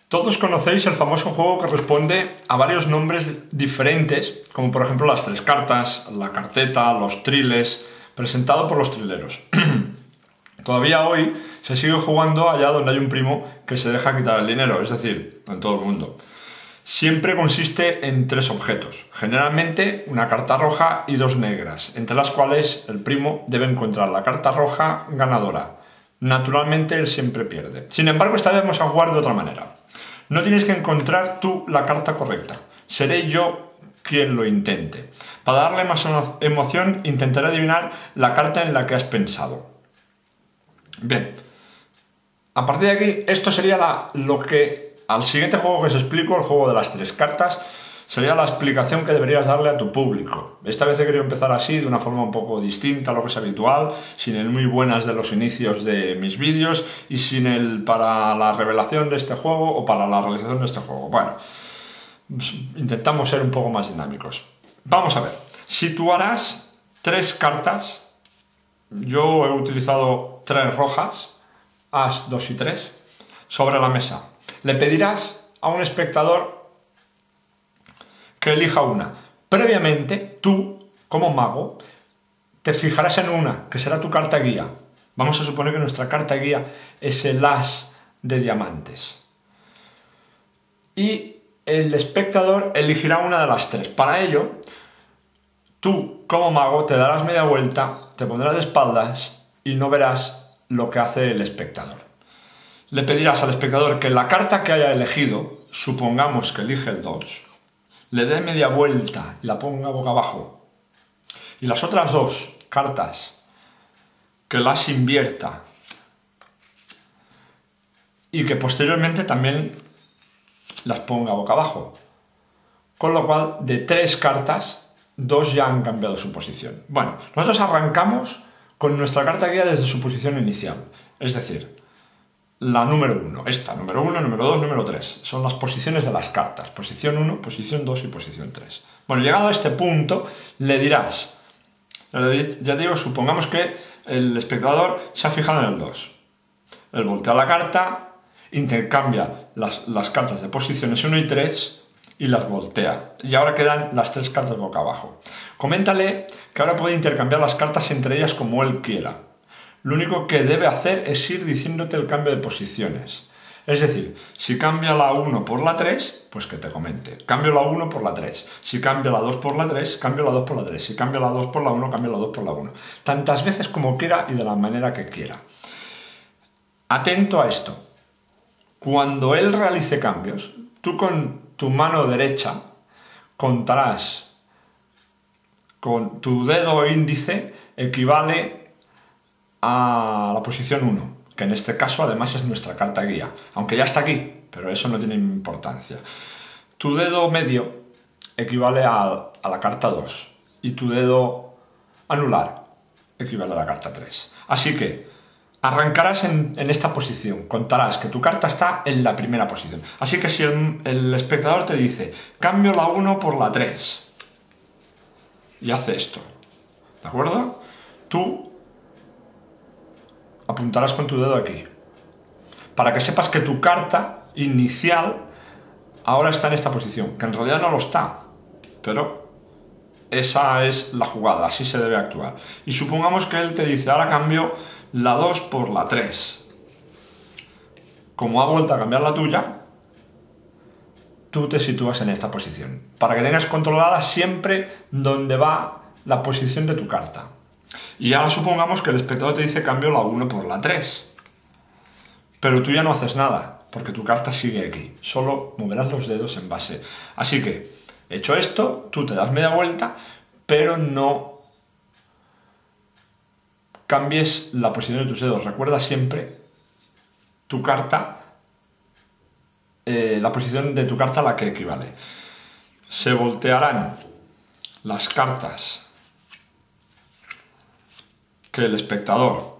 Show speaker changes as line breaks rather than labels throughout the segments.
Todos conocéis el famoso juego que responde a varios nombres diferentes, como por ejemplo las tres cartas, la carteta, los triles, presentado por los trileros. Todavía hoy se sigue jugando allá donde hay un primo que se deja quitar el dinero, es decir, en todo el mundo. Siempre consiste en tres objetos, generalmente una carta roja y dos negras, entre las cuales el primo debe encontrar la carta roja ganadora. Naturalmente él siempre pierde. Sin embargo, esta vez vamos a jugar de otra manera. No tienes que encontrar tú la carta correcta, seré yo quien lo intente. Para darle más emoción intentaré adivinar la carta en la que has pensado. Bien, a partir de aquí esto sería lo que al siguiente juego que os explico, el juego de las tres cartas, sería la explicación que deberías darle a tu público. Esta vez he querido empezar así, de una forma un poco distinta a lo que es habitual, sin el muy buenas de los inicios de mis vídeos y sin el para la revelación de este juego o para la realización de este juego. Bueno, intentamos ser un poco más dinámicos. Vamos a ver, situarás tres cartas. Yo he utilizado tres rojas, as, 2 y 3, sobre la mesa. Le pedirás a un espectador que elija una. Previamente, tú, como mago, te fijarás en una, que será tu carta guía. Vamos a suponer que nuestra carta guía es el as de diamantes. Y el espectador elegirá una de las tres. Para ello, tú, como mago, te darás media vuelta, te pondrás de espaldas y no verás lo que hace el espectador. Le pedirás al espectador que la carta que haya elegido, supongamos que elige el 2, le dé media vuelta y la ponga boca abajo. Y las otras dos cartas que las invierta y que posteriormente también las ponga boca abajo. Con lo cual, de tres cartas, dos ya han cambiado su posición. Bueno, nosotros arrancamos con nuestra carta guía desde su posición inicial. Es decir, la número 1, esta, número 1, número 2, número 3. Son las posiciones de las cartas. Posición 1, posición 2 y posición 3. Bueno, llegado a este punto, le dirás, ya digo, supongamos que el espectador se ha fijado en el 2. Él voltea la carta, intercambia las cartas de posiciones 1 y 3 y las voltea. Y ahora quedan las tres cartas boca abajo. Coméntale que ahora puede intercambiar las cartas entre ellas como él quiera. Lo único que debe hacer es ir diciéndote el cambio de posiciones. Es decir, si cambia la 1 por la 3, pues que te comente. Cambio la 1 por la 3. Si cambia la 2 por la 3, cambio la 2 por la 3. Si cambia la 2 por la 1, cambio la 2 por la 1. Tantas veces como quiera y de la manera que quiera. Atento a esto. Cuando él realice cambios, tú con tu mano derecha contarás con tu dedo índice equivale a la posición 1, que en este caso además es nuestra carta guía, aunque ya está aquí, pero eso no tiene importancia. Tu dedo medio equivale a la carta 2 y tu dedo anular equivale a la carta 3. Así que arrancarás en esta posición, contarás que tu carta está en la primera posición. Así que si el espectador te dice, cambio la 1 por la 3, y hace esto, ¿de acuerdo? Tú apuntarás con tu dedo aquí, para que sepas que tu carta inicial ahora está en esta posición, que en realidad no lo está, pero esa es la jugada, así se debe actuar. Y supongamos que él te dice, ahora cambio la 2 por la 3. Como ha vuelto a cambiar la tuya, tú te sitúas en esta posición, para que tengas controlada siempre dónde va la posición de tu carta. Y ahora supongamos que el espectador te dice cambio la 1 por la 3. Pero tú ya no haces nada, porque tu carta sigue aquí. Solo moverás los dedos en base. Así que, hecho esto, tú te das media vuelta, pero no cambies la posición de tus dedos. Recuerda siempre tu carta, la posición de tu carta a la que equivale. Se voltearán las cartas que el espectador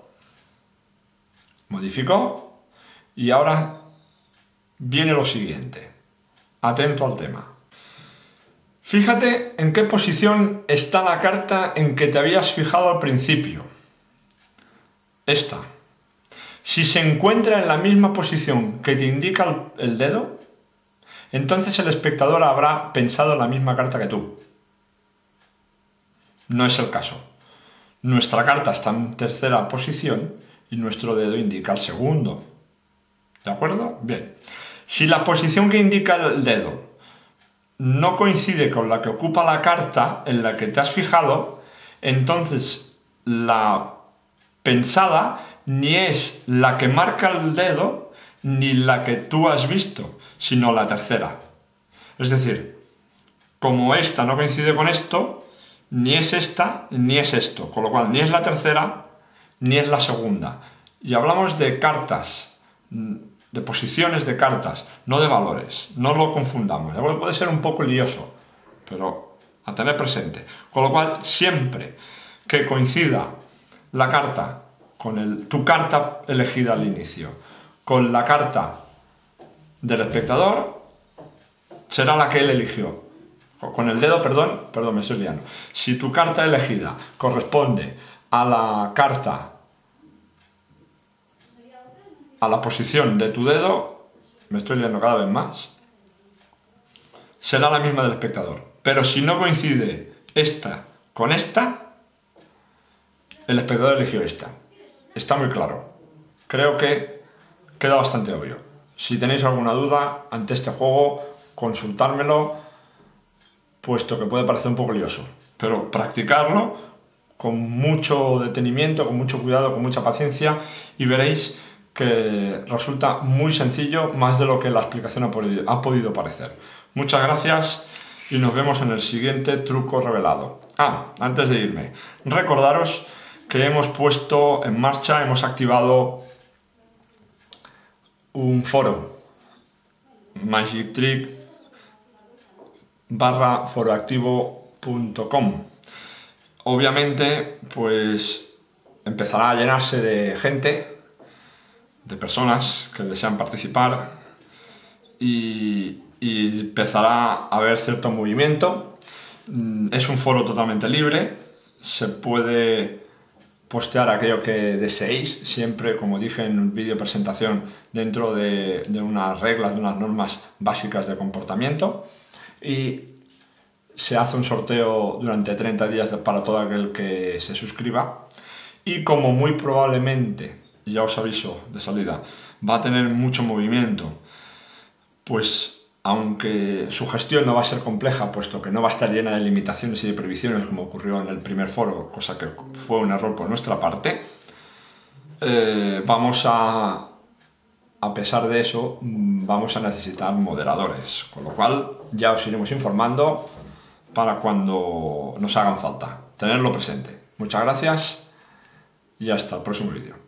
modificó y ahora viene lo siguiente. Atento al tema. Fíjate en qué posición está la carta en que te habías fijado al principio. Esta. Si se encuentra en la misma posición que te indica el dedo, entonces el espectador habrá pensado en la misma carta que tú. No es el caso. Nuestra carta está en tercera posición y nuestro dedo indica el segundo. ¿De acuerdo? Bien. Si la posición que indica el dedo no coincide con la que ocupa la carta en la que te has fijado, entonces la pensada ni es la que marca el dedo ni la que tú has visto, sino la tercera. Es decir, como esta no coincide con esto, ni es esta ni es esto, con lo cual ni es la tercera ni es la segunda. Y hablamos de cartas, de posiciones de cartas, no de valores, no lo confundamos. Puede ser un poco lioso, pero a tener presente. Con lo cual, siempre que coincida la carta con tu carta elegida al inicio, con la carta del espectador, será la que él eligió. Con el dedo, perdón, me estoy liando. Si tu carta elegida corresponde a la carta, a la posición de tu dedo, me estoy liando cada vez más, será la misma del espectador. Pero si no coincide esta con esta, el espectador eligió esta. Está muy claro. Creo que queda bastante obvio. Si tenéis alguna duda ante este juego, consultármelo, puesto que puede parecer un poco lioso. Pero practicarlo con mucho detenimiento, con mucho cuidado, con mucha paciencia, y veréis que resulta muy sencillo, más de lo que la explicación ha podido parecer. Muchas gracias y nos vemos en el siguiente truco revelado. Antes de irme, recordaros que hemos puesto en marcha, hemos activado un foro, magictrick/foroactivo.com. Obviamente, pues empezará a llenarse de gente, de personas que desean participar, y empezará a haber cierto movimiento. Es un foro totalmente libre, se puede postear aquello que deseéis, siempre, como dije en el vídeo presentación, dentro de unas reglas, de unas normas básicas de comportamiento, y se hace un sorteo durante 30 días para todo aquel que se suscriba, y como muy probablemente, ya os aviso de salida, va a tener mucho movimiento, pues aunque su gestión no va a ser compleja, puesto que no va a estar llena de limitaciones y de prohibiciones como ocurrió en el primer foro, cosa que fue un error por nuestra parte, a pesar de eso, vamos a necesitar moderadores, con lo cual ya os iremos informando para cuando nos hagan falta. Tenerlo presente. Muchas gracias y hasta el próximo vídeo.